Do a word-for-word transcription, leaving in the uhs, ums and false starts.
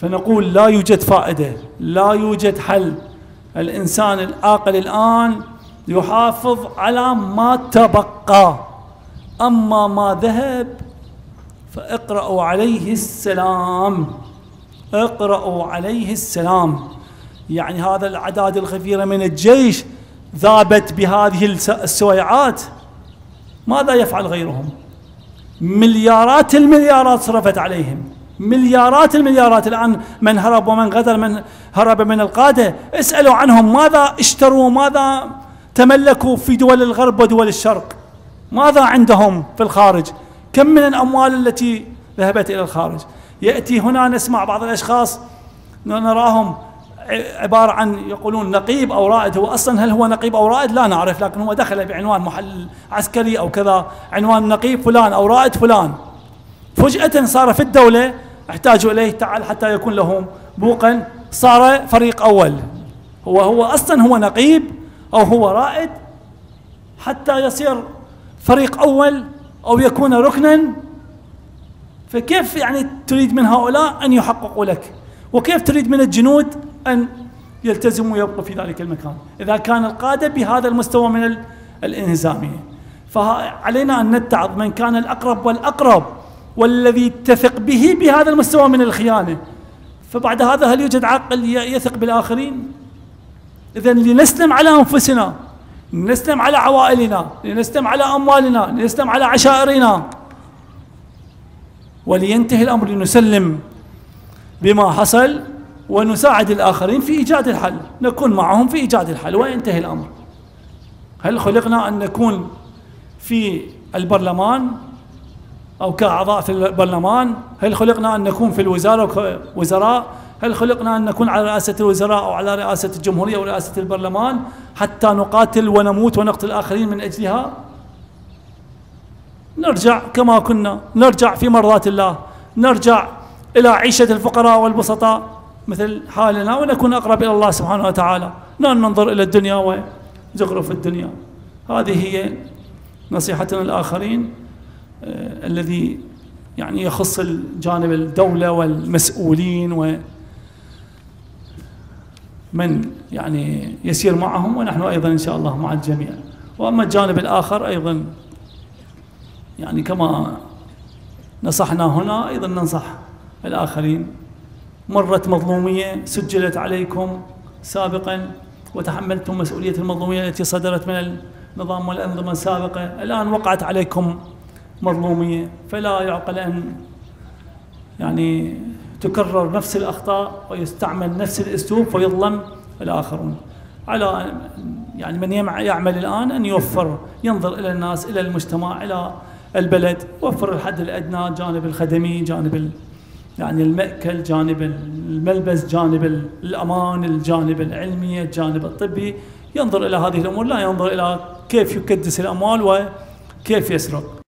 فنقول لا يوجد فائدة، لا يوجد حل. الإنسان العاقل الآن يحافظ على ما تبقى، أما ما ذهب فاقرأوا عليه السلام، اقرأوا عليه السلام. يعني هذا الأعداد الغفيرة من الجيش ذابت بهذه السويعات، ماذا يفعل غيرهم؟ مليارات المليارات صرفت عليهم، مليارات المليارات. الآن من هرب ومن غدر، من هرب من القادة، اسألوا عنهم ماذا اشتروا، ماذا تملكوا في دول الغرب ودول الشرق، ماذا عندهم في الخارج، كم من الأموال التي ذهبت إلى الخارج. يأتي هنا نسمع بعض الأشخاص نراهم عبارة عن يقولون نقيب أو رائد، هو أصلا هل هو نقيب أو رائد لا نعرف، لكن هو دخل بعنوان محل عسكري أو كذا، عنوان نقيب فلان أو رائد فلان، فجأة صار في الدولة احتاجوا إليه، تعال حتى يكون لهم بوقا، صار فريق أول. هو هو أصلا هو نقيب أو هو رائد حتى يصير فريق أول أو يكون ركنا. فكيف يعني تريد من هؤلاء أن يحققوا لك؟ وكيف تريد من الجنود أن يلتزموا ويبقوا في ذلك المكان إذا كان القادة بهذا المستوى من الانهزامية؟ فعلينا أن نتعظ من كان الأقرب والأقرب والذي تثق به بهذا المستوى من الخيانة. فبعد هذا هل يوجد عاقل يثق بالآخرين؟ إذن لنسلم على أنفسنا، لنسلم على عوائلنا، لنسلم على أموالنا، لنسلم على عشائرنا، ولينتهي الأمر لنسلم بما حصل ونساعد الآخرين في إيجاد الحل، نكون معهم في إيجاد الحل وينتهي الأمر. هل خلقنا أن نكون في البرلمان أو كأعضاء في البرلمان؟ هل خلقنا أن نكون في الوزارة وزراء؟ هل خلقنا أن نكون على رئاسة الوزراء أو على رئاسة الجمهورية أو رئاسة البرلمان حتى نقاتل ونموت ونقتل الآخرين من أجلها؟ نرجع كما كنا، نرجع في مرضات الله، نرجع إلى عيشة الفقراء والبسطاء مثل حالنا، ونكون أقرب إلى الله سبحانه وتعالى، لا ننظر إلى الدنيا وزخرف الدنيا. هذه هي نصيحتنا للآخرين آه الذي يعني يخص الجانب الدولة والمسؤولين ومن يعني يسير معهم، ونحن أيضا إن شاء الله مع الجميع. وأما الجانب الآخر أيضا يعني كما نصحنا هنا أيضا ننصح الآخرين. مرت مظلومية سجلت عليكم سابقا وتحملتم مسؤولية المظلومية التي صدرت من النظام والأنظمة السابقة، الآن وقعت عليكم مظلومية، فلا يعقل أن يعني تكرر نفس الأخطاء ويستعمل نفس الأسلوب فيظلم الآخرون. على يعني من يعمل الآن أن يوفر، ينظر إلى الناس، إلى المجتمع، إلى البلد، وفر الحد الأدنى، جانب الخدمي، جانب يعني المأكل، جانب الملبس، جانب الأمان، الجانب العلمي، الجانب الطبي، ينظر إلى هذه الأمور، لا ينظر إلى كيف يكدس الأموال وكيف يسرق.